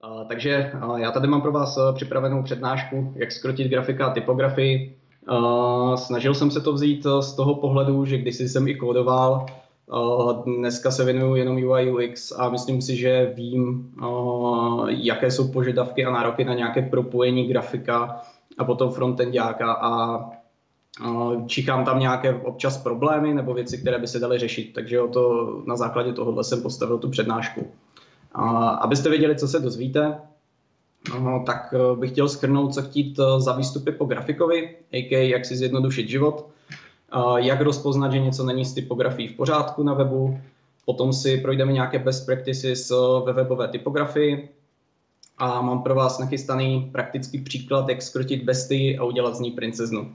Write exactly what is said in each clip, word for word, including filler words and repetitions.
Uh, takže uh, já tady mám pro vás uh, připravenou přednášku, jak zkrotit grafika a typografii. Uh, snažil jsem se to vzít uh, z toho pohledu, že kdysi jsem i kódoval, uh, dneska se věnuju jenom U I U X a myslím si, že vím, uh, jaké jsou požadavky a nároky na nějaké propojení grafika a potom frontendáka a uh, čichám tam nějaké občas problémy nebo věci, které by se daly řešit. Takže o to, na základě tohohle jsem postavil tu přednášku. Abyste věděli, co se dozvíte, tak bych chtěl shrnout, co chtít za výstupy po grafikovi, a k a jak si zjednodušit život, jak rozpoznat, že něco není s typografií v pořádku na webu, potom si projdeme nějaké best practices ve webové typografii a mám pro vás nachystaný praktický příklad, jak skrotit bestii a udělat z ní princeznu.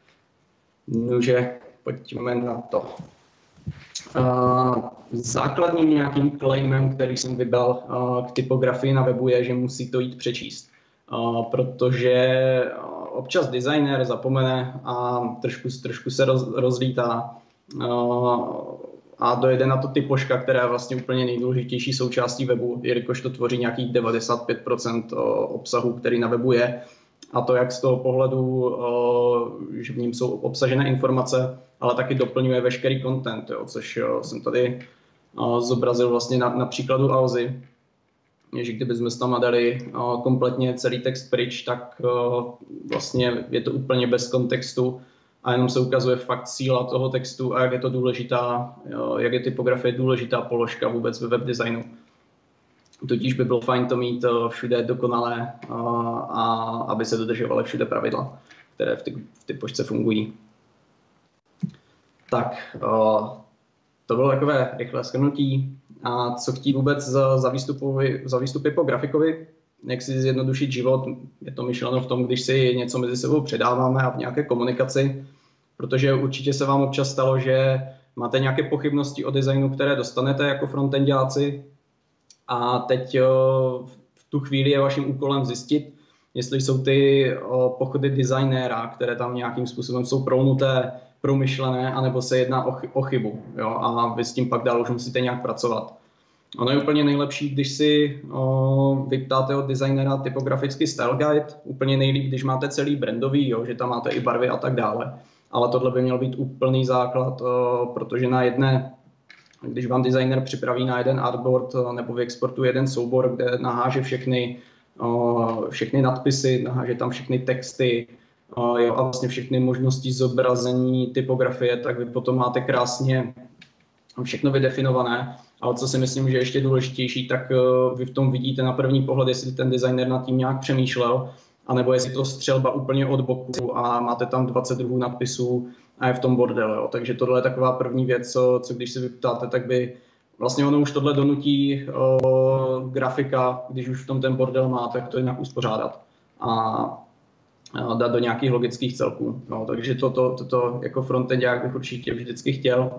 Nože, pojďme na to. Uh, základním nějakým claimem, který jsem vybral uh, k typografii na webu, je, že musí to jít přečíst. Uh, protože občas designer zapomene a trošku, trošku se roz, rozlítá uh, a dojede na to typoška, která je vlastně úplně nejdůležitější součástí webu, jelikož to tvoří nějakých devadesát pět procent obsahu, který na webu je. A to jak z toho pohledu, že v něm jsou obsažené informace, ale taky doplňuje veškerý content, jo, což jsem tady zobrazil vlastně na, na příkladu Alzy. Že kdybychom tam dali kompletně celý text pryč, tak vlastně je to úplně bez kontextu a jenom se ukazuje fakt síla toho textu a jak je to důležitá, jak je typografie důležitá položka vůbec ve webdesignu. Tudíž by bylo fajn to mít všude dokonalé a aby se dodržovaly všude pravidla, které v, ty, v typošce fungují. Tak, to bylo takové rychlé shrnutí. A co chtít vůbec za, za, výstupy, za výstupy po grafikovi? Jak si zjednodušit život? Je to myšleno v tom, když si něco mezi sebou předáváme a v nějaké komunikaci. Protože určitě se vám občas stalo, že máte nějaké pochybnosti o designu, které dostanete jako frontendáci. A teď v tu chvíli je vaším úkolem zjistit, jestli jsou ty pochody designéra, které tam nějakým způsobem jsou prolnuté, promyšlené, anebo se jedná o, chy o chybu. Jo? A vy s tím pak dál už musíte nějak pracovat. Ono je úplně nejlepší, když si o, vyptáte od designéra typografický style guide, úplně nejlíp, když máte celý brandový, jo? Že tam máte i barvy a tak dále. Ale tohle by měl být úplný základ, o, protože na jedné když vám designer připraví na jeden artboard nebo vyexportuje jeden soubor, kde naháže všechny, všechny nadpisy, naháže tam všechny texty jo, a vlastně všechny možnosti zobrazení typografie, tak vy potom máte krásně všechno vydefinované. Ale co si myslím, že je ještě důležitější, tak vy v tom vidíte na první pohled, jestli ten designer nad tím nějak přemýšlel, anebo jestli to střelba úplně od boku a máte tam dvacet druhů nadpisů a je v tom bordel. Jo. Takže tohle je taková první věc, co, co když si vyptáte, tak by vlastně ono už tohle donutí o, grafika, když už v tom ten bordel má, tak to nějak uspořádat a, a dát do nějakých logických celků. No, takže toto to, to, to jako frontendák bych určitě vždycky chtěl.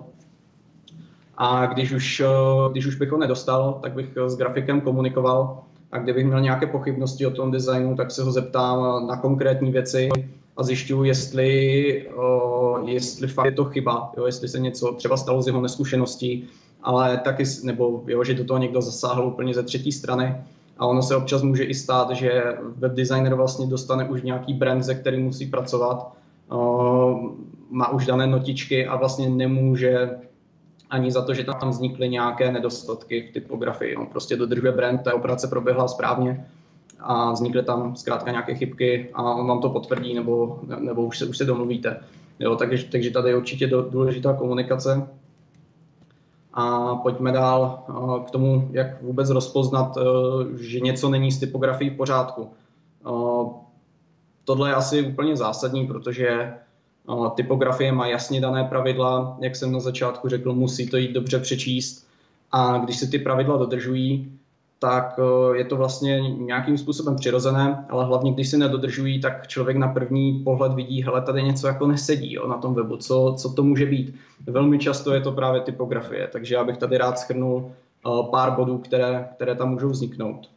A když už, když už bych ho nedostal, tak bych s grafikem komunikoval a kdybych měl nějaké pochybnosti o tom designu, tak se ho zeptám na konkrétní věci a zjišťuju, jestli, o, jestli fakt je to chyba, jo, jestli se něco třeba stalo z jeho neskušeností, ale taky, nebo jo, že do toho někdo zasáhl úplně ze třetí strany. A ono se občas může i stát, že webdesigner vlastně dostane už nějaký brand, ze kterým musí pracovat, o, má už dané notičky a vlastně nemůže ani za to, že tam vznikly nějaké nedostatky v typografii. On prostě dodržuje brand, ta operace proběhla správně a vznikly tam zkrátka nějaké chybky a on vám to potvrdí nebo, nebo už, se, už se domluvíte. Jo, takže, takže tady je určitě důležitá komunikace. A pojďme dál k tomu, jak vůbec rozpoznat, že něco není s typografií v pořádku. Tohle je asi úplně zásadní, protože typografie má jasně dané pravidla, jak jsem na začátku řekl, musí to jít dobře přečíst a když se ty pravidla dodržují, tak je to vlastně nějakým způsobem přirozené, ale hlavně když se nedodržují, tak člověk na první pohled vidí, hele, tady něco jako nesedí jo, na tom webu, co, co to může být. Velmi často je to právě typografie, takže já bych tady rád shrnul pár bodů, které, které tam můžou vzniknout.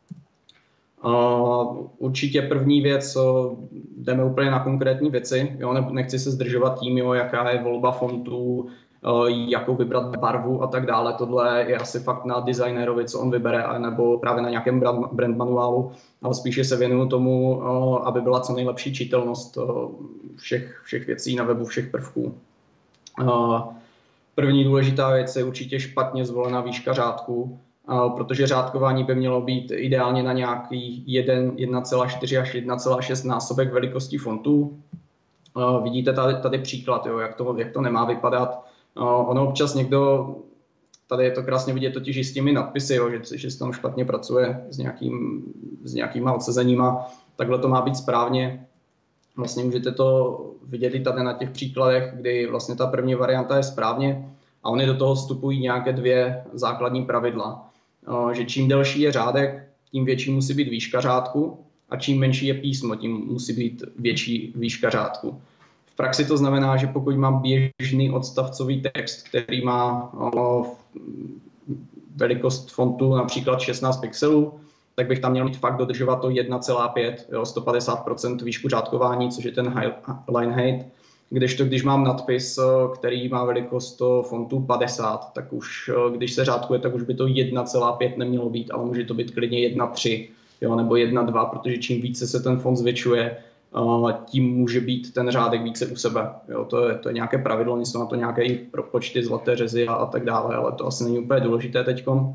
Uh, určitě první věc, uh, jdeme úplně na konkrétní věci, jo, nechci se zdržovat tím, jo, jaká je volba fontů, jakou vybrat barvu a tak dále. Tohle je asi fakt na designérovi, co on vybere, nebo právě na nějakém brand manuálu, ale spíše se věnuju tomu, aby byla co nejlepší čitelnost všech, všech věcí na webu, všech prvků. První důležitá věc je určitě špatně zvolená výška řádku, protože řádkování by mělo být ideálně na nějaký jedna celá čtyři až jedna celá šest násobek velikosti fontu. Vidíte tady, tady příklad, jo, jak, to, jak to nemá vypadat. Ono občas někdo, tady je to krásně vidět totiž i s těmi nadpisy, jo, že, že se tam špatně pracuje s, nějakým, s nějakýma odsezeníma. Takhle to má být správně. Vlastně můžete to vidět i tady na těch příkladech, kdy vlastně ta první varianta je správně a oni do toho vstupují nějaké dvě základní pravidla. Že čím delší je řádek, tím větší musí být výška řádku a čím menší je písmo, tím musí být větší výška řádku. V praxi to znamená, že pokud mám běžný odstavcový text, který má velikost fontu například šestnáct pixelů, tak bych tam měl mít fakt dodržovat to jedna celá pět, jo, sto padesát procent výšku řádkování, což je ten line height. Kdežto když mám nadpis, který má velikost fontu padesát, tak už když se řádkuje, tak už by to jedna celá pět nemělo být, ale může to být klidně jedna celá tři, jo, nebo jedna celá dva, protože čím více se ten font zvětšuje, tím může být ten řádek více u sebe. Jo, to, je, to je nějaké pravidlo, jsou na to nějaké propočty, zlaté řezy a, a tak dále, ale to asi není úplně důležité teďkom.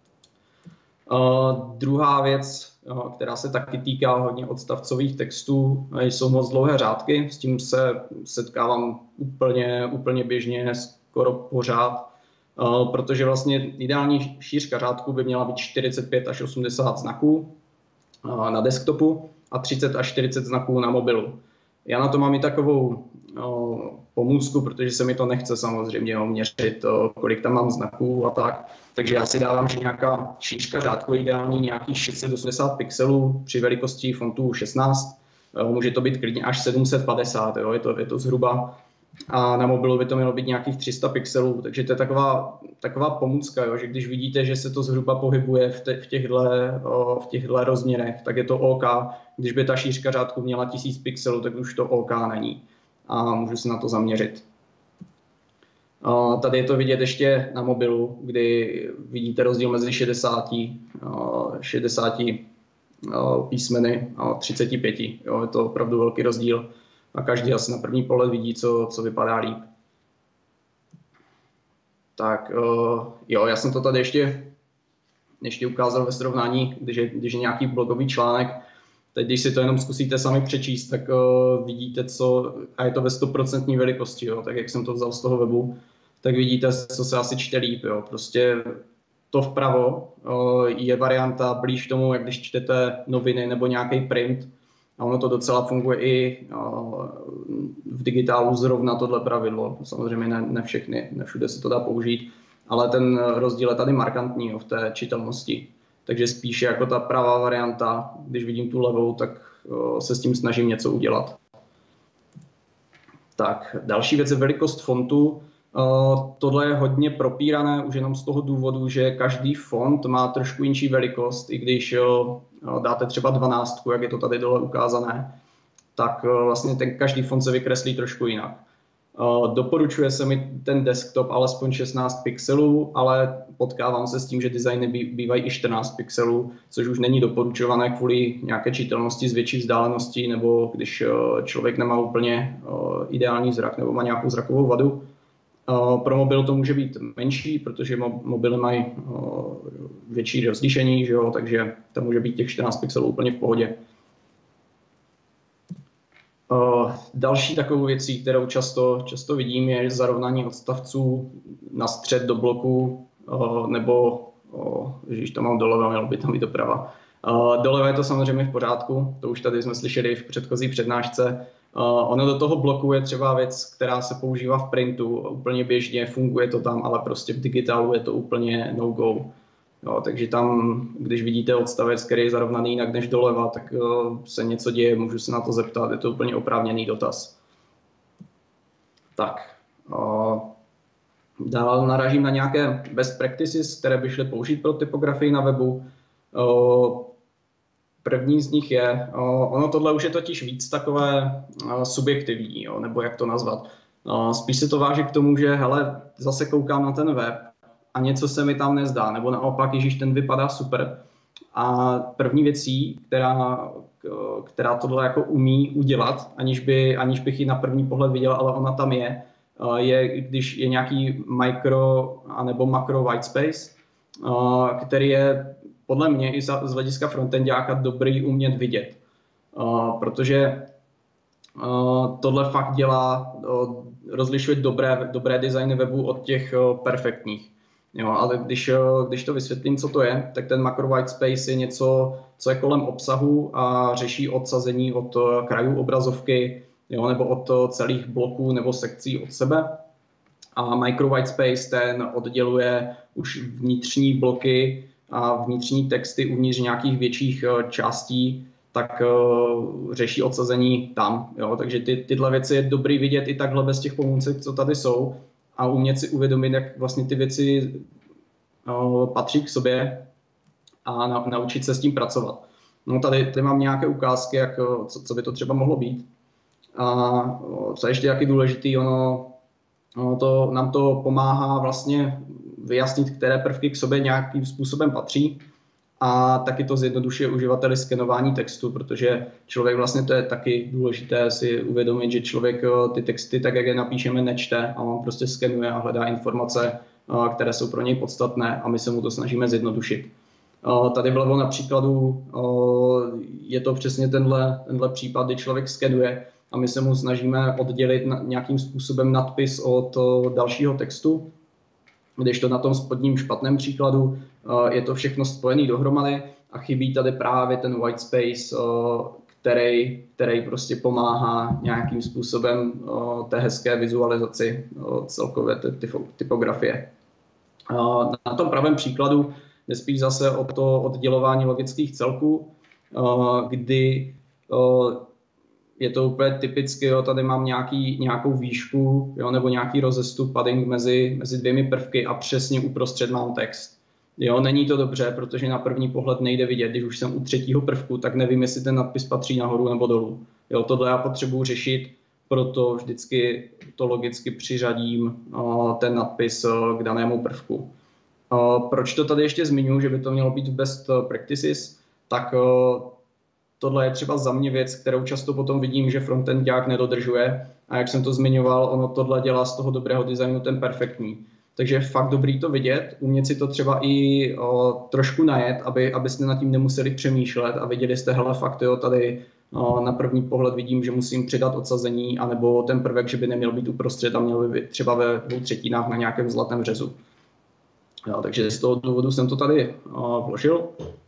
Uh, druhá věc, uh, která se taky týká hodně odstavcových textů, jsou moc dlouhé řádky. S tím se setkávám úplně, úplně běžně, skoro pořád, uh, protože vlastně ideální šířka řádku by měla být čtyřicet pět až osmdesát znaků uh, na desktopu a třicet až čtyřicet znaků na mobilu. Já na to mám i takovou uh, pomůcku, protože se mi to nechce samozřejmě měřit, uh, kolik tam mám znaků a tak. Takže já si dávám, že nějaká šířka řádku je ideální nějakých šest set osmdesát pixelů při velikosti fontu šestnáct. Uh, může to být klidně až sedm set padesát, jo, je to, je to zhruba. A na mobilu by to mělo být nějakých tři sta pixelů, takže to je taková, taková pomůcka, jo, že když vidíte, že se to zhruba pohybuje v, te, v, těchhle, o, v těchhle rozměrech, tak je to OK. Když by ta šířka řádku měla tisíc pixelů, tak už to OK není a můžu se na to zaměřit. O, tady je to vidět ještě na mobilu, kdy vidíte rozdíl mezi šedesáti, o, šedesáti o, písmeny a třiceti pěti. Jo, je to opravdu velký rozdíl. A každý asi na první pohled vidí, co, co vypadá líp. Tak uh, jo, já jsem to tady ještě, ještě ukázal ve srovnání, když je, když je nějaký blogový článek. Teď, když si to jenom zkusíte sami přečíst, tak uh, vidíte, co, a je to ve sto procent velikosti, jo, tak jak jsem to vzal z toho webu, tak vidíte, co se asi čte líp. Jo. Prostě to vpravo uh, je varianta blíž k tomu, jak když čtete noviny nebo nějaký print. A ono to docela funguje i uh, v digitálu zrovna tohle pravidlo. Samozřejmě ne, ne všechny, ne všude se to dá použít, ale ten rozdíl je tady markantní, jo, v té čitelnosti. Takže spíše jako ta pravá varianta, když vidím tu levou, tak uh, se s tím snažím něco udělat. Tak, další věc je velikost fontu. Uh, tohle je hodně propírané už jenom z toho důvodu, že každý font má trošku jinší velikost, i když uh, dáte třeba dvanáctku, jak je to tady dole ukázané, tak uh, vlastně ten každý font se vykreslí trošku jinak. Uh, doporučuje se mi ten desktop alespoň šestnáct pixelů, ale potkávám se s tím, že designy bývají i čtrnáct pixelů, což už není doporučované kvůli nějaké čitelnosti z větší vzdálenosti, nebo když uh, člověk nemá úplně uh, ideální zrak nebo má nějakou zrakovou vadu. Uh, pro mobil to může být menší, protože mo mobily mají uh, větší rozlišení, že jo? Takže to může být těch čtrnáct pixelů úplně v pohodě. Uh, další takovou věcí, kterou často, často vidím, je zarovnání odstavců na střed do bloku, uh, nebo, uh, když to mám doleva, mělo by tam být doprava. Uh, doleva je to samozřejmě v pořádku, to už tady jsme slyšeli v předchozí přednášce. Uh, ono do toho bloku je třeba věc, která se používá v printu, úplně běžně, funguje to tam, ale prostě v digitálu je to úplně no-go. Jo, takže tam, když vidíte odstavec, který je zarovnaný jinak než doleva, tak uh, se něco děje, můžu se na to zeptat, je to úplně oprávněný dotaz. Tak, uh, dál narážím na nějaké best practices, které by šly použít pro typografii na webu. Uh, První z nich je, ono tohle už je totiž víc takové subjektivní, jo, nebo jak to nazvat. Spíš se to váží k tomu, že hele, zase koukám na ten web a něco se mi tam nezdá, nebo naopak, ježíš, ten vypadá super. A první věcí, která, která tohle jako umí udělat, aniž, by, aniž bych ji na první pohled viděl, ale ona tam je, je, když je nějaký micro anebo makro white space, který je podle mě i z hlediska frontendáka dobrý umět vidět. Protože tohle fakt dělá, rozlišuje dobré, dobré designy webu od těch perfektních. Jo, ale když, když to vysvětlím, co to je, tak ten macro white space je něco, co je kolem obsahu a řeší odsazení od krajů obrazovky, jo, nebo od celých bloků nebo sekcí od sebe. A micro white space ten odděluje už vnitřní bloky a vnitřní texty uvnitř nějakých větších částí, tak uh, řeší odsazení tam. Jo? Takže ty, tyhle věci je dobrý vidět i takhle bez těch pomůcek, co tady jsou, a umět si uvědomit, jak vlastně ty věci uh, patří k sobě a na, naučit se s tím pracovat. No tady, tady mám nějaké ukázky, jak, co, co by to třeba mohlo být. A co je ještě taky důležitý, ono, ono to, nám to pomáhá vlastně vyjasnit, které prvky k sobě nějakým způsobem patří. A taky to zjednodušuje uživateli skenování textu, protože člověk vlastně, to je taky důležité si uvědomit, že člověk ty texty, tak jak je napíšeme, nečte a on prostě skenuje a hledá informace, které jsou pro něj podstatné, a my se mu to snažíme zjednodušit. Tady vlevo na příkladu je to přesně tenhle, tenhle případ, kdy člověk skenuje a my se mu snažíme oddělit nějakým způsobem nadpis od dalšího textu. Když to na tom spodním špatném příkladu je to všechno spojené dohromady a chybí tady právě ten white space, který, který prostě pomáhá nějakým způsobem té hezké vizualizaci celkové typografie. Na tom pravém příkladu je spíš zase o to oddělování logických celků, kdy je to úplně typicky, jo, tady mám nějaký, nějakou výšku, jo, nebo nějaký rozestup, padding mezi, mezi dvěmi prvky a přesně uprostřed mám text. Jo, není to dobře, protože na první pohled nejde vidět, když už jsem u třetího prvku, tak nevím, jestli ten nadpis patří nahoru nebo dolů. Jo, tohle já potřebuji řešit, proto vždycky to logicky přiřadím o, ten nadpis o, k danému prvku. O, proč to tady ještě zmiňuji, že by to mělo být v best practices, tak o, tohle je třeba za mě věc, kterou často potom vidím, že frontendák nedodržuje, a jak jsem to zmiňoval, ono tohle dělá z toho dobrého designu ten perfektní. Takže je fakt dobrý to vidět, umět si to třeba i o, trošku najet, aby, abyste nad tím nemuseli přemýšlet a viděli jste, hele, fakt jo, tady o, na první pohled vidím, že musím přidat odsazení, anebo ten prvek, že by neměl být uprostřed a měl by být třeba ve dvou třetinách na nějakém zlatém řezu. Jo, takže z toho důvodu jsem to tady o, vložil.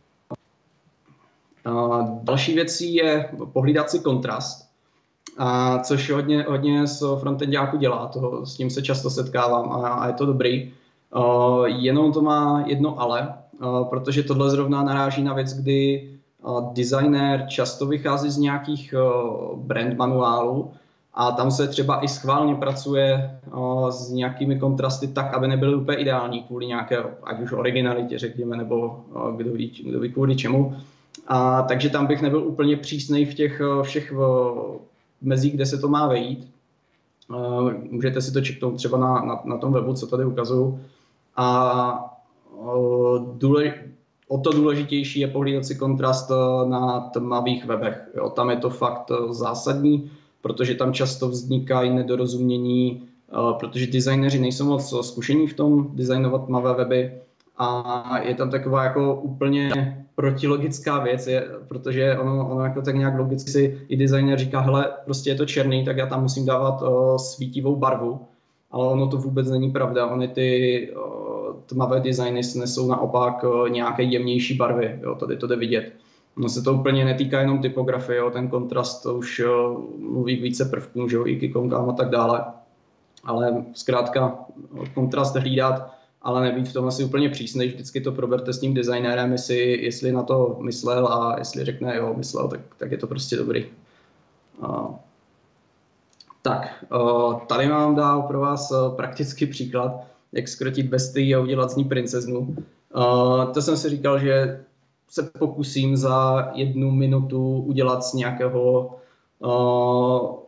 A další věcí je pohlídat si kontrast, a což hodně, hodně z frontendáku dělá, toho, s tím se často setkávám a, a je to dobrý. Uh, jenom to má jedno ale, uh, protože tohle zrovna naráží na věc, kdy uh, designér často vychází z nějakých uh, brand manuálů a tam se třeba i schválně pracuje uh, s nějakými kontrasty tak, aby nebyly úplně ideální kvůli nějaké, ať už originalitě řekněme, nebo uh, kdo ví, kdo ví kvůli čemu. A, takže tam bych nebyl úplně přísnej v těch všech mezích, kde se to má vejít. Uh, můžete si to čeknout třeba na, na, na tom webu, co tady ukazuju. A uh, důle, o to důležitější je pohlídat si kontrast na tmavých webech. Jo, tam je to fakt zásadní, protože tam často vznikají nedorozumění, uh, protože designéři nejsou moc zkušení v tom designovat tmavé weby. A je tam taková jako úplně protilogická věc, je, protože ono, ono jako tak nějak logicky si i designer říká, hele, prostě je to černý, tak já tam musím dávat o, svítivou barvu, ale ono to vůbec není pravda. Ony ty o, tmavé designy nesou naopak o, nějaké jemnější barvy, jo, tady to jde vidět. No se to úplně netýká jenom typografie, jo, ten kontrast to už o, mluví více prvků, že jo, i k ikonkám a tak dále, ale zkrátka kontrast hlídat, ale nebýt v tom asi úplně přísnej, vždycky to proberte s tím designérem, jestli, jestli na to myslel, a jestli řekne jo, myslel, tak, tak je to prostě dobrý. Uh, tak, uh, tady mám dál pro vás uh, praktický příklad, jak skrotit bestii a udělat z ní princeznu. Uh, to jsem si říkal, že se pokusím za jednu minutu udělat z nějakého uh,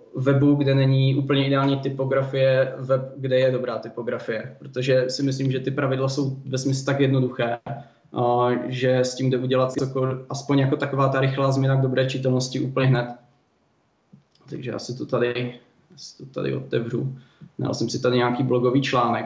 webu, kde není úplně ideální typografie, web, kde je dobrá typografie. Protože si myslím, že ty pravidla jsou vesměs tak jednoduché, že s tím jde udělat aspoň jako taková ta rychlá změna k dobré čitelnosti úplně hned. Takže já si to tady, já si to tady otevřu. Dal jsem si tady nějaký blogový článek.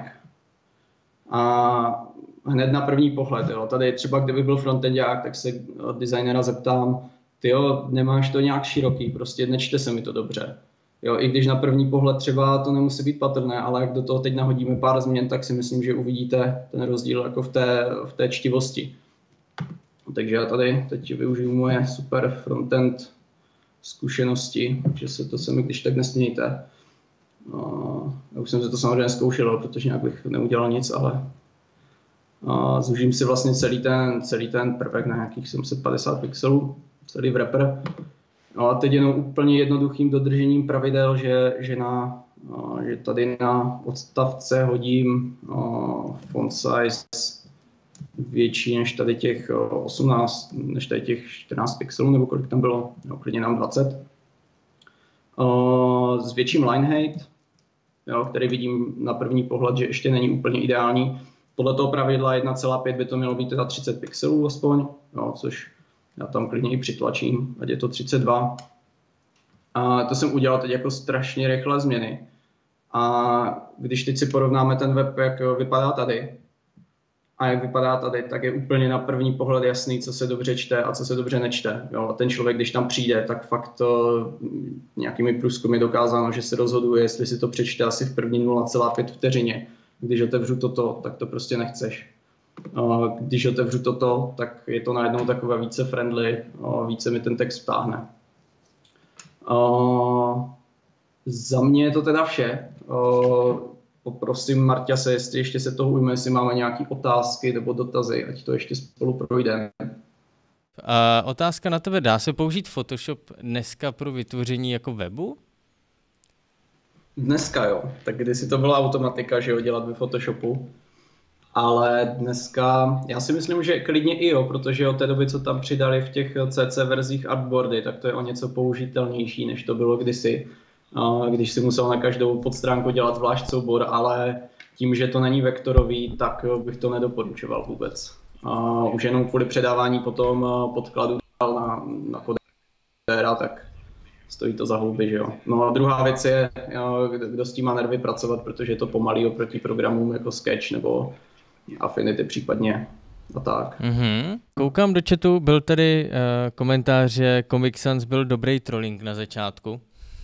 A hned na první pohled, jo. Tady třeba kdyby byl frontendák, tak se designera zeptám, tyjo, nemáš to nějak široký, prostě nečte se mi to dobře. Jo, i když na první pohled třeba to nemusí být patrné, ale jak do toho teď nahodíme pár změn, tak si myslím, že uvidíte ten rozdíl jako v té, v té čtivosti. Takže já tady teď využiju moje super frontend zkušenosti, že se to se mi když tak nesmějte. Já už jsem se to samozřejmě zkoušel, protože nějak bych neudělal nic, ale zúžím si vlastně celý ten, celý ten prvek na nějakých sedm set padesát pixelů, celý wrapper. No a teď jenom úplně jednoduchým dodržením pravidel, že, že, na, že tady na odstavce hodím font size větší než tady těch osmnáct, než tady těch čtrnáct pixelů, nebo kolik tam bylo, no, klidně nám dvacet. Zvětším line height, jo, který vidím na první pohled, že ještě není úplně ideální. Podle toho pravidla jedna celá pět by to mělo být teda třicet pixelů aspoň, jo, což já tam klidně i přitlačím, ať je to třicet dva. A to jsem udělal teď jako strašně rychlé změny. A když teď si porovnáme ten web, jak vypadá tady, a jak vypadá tady, tak je úplně na první pohled jasný, co se dobře čte a co se dobře nečte. Jo, a ten člověk, když tam přijde, tak fakt to nějakými průzkumy dokázáno, že se rozhoduje, jestli si to přečte asi v první nula celá pět vteřině. Když otevřu toto, tak to prostě nechceš. Když otevřu toto, tak je to najednou takové více friendly, více mi ten text vtáhne. Za mě je to teda vše. Poprosím Marťase, jestli ještě se toho ujme, jestli máme nějaké otázky nebo dotazy, ať to ještě spolu projdeme. Uh, otázka na tebe. Dá se použít Photoshop dneska pro vytvoření jako webu? Dneska jo. Tak kdysi to byla automatika, že jo, dělat ve Photoshopu. Ale dneska, já si myslím, že klidně i jo, protože od té doby, co tam přidali v těch C C verzích artboardy, tak to je o něco použitelnější, než to bylo kdysi, když si musel na každou podstránku dělat zvlášť soubor, ale tím, že to není vektorový, tak bych to nedoporučoval vůbec. Už jenom kvůli předávání potom podkladu na, na kodéra, tak stojí to za houby, že jo. No a druhá věc je, kdo s tím má nervy pracovat, protože je to pomalý oproti programům jako Sketch nebo Affinity případně a tak. Mm-hmm. Koukám do chatu, byl tady uh, komentář, že Comic Sans byl dobrý trolling na začátku.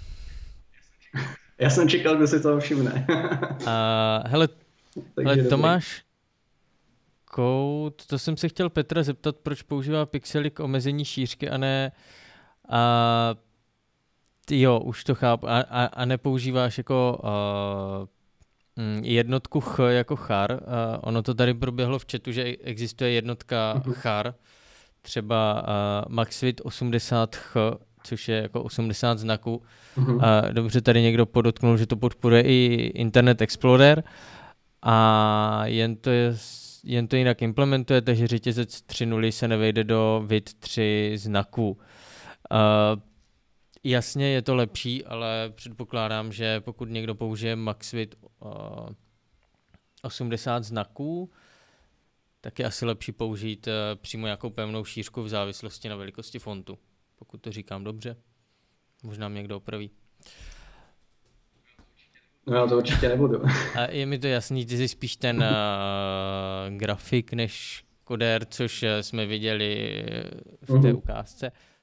Já jsem čekal, kdo si toho všimne. uh, hele, hele Tomáš Kout, to jsem se chtěl Petra zeptat, proč používá pixely k omezení šířky a ne uh, jo, už to chápu, a, a, a nepoužíváš jako uh, jednotku ch jako char. Uh, ono to tady proběhlo v chatu, že existuje jednotka uh-huh. char, třeba uh, MaxWidth osmdesát ch, což je jako osmdesát znaků. Uh-huh. Uh, dobře, tady někdo podotknul, že to podporuje i Internet Explorer a jen to, je, jen to jinak implementuje, takže řetězec tři nuly se nevejde do width tři znaků. Uh, Jasně, je to lepší, ale předpokládám, že pokud někdo použije MaxWidth uh, osmdesát znaků, tak je asi lepší použít uh, přímo nějakou pevnou šířku v závislosti na velikosti fontu. Pokud to říkám dobře. Možná mě někdo opraví. No já to určitě nebudu. A je mi to jasný, ty jsi spíš ten uh, grafik než kodér, což jsme viděli v té ukázce.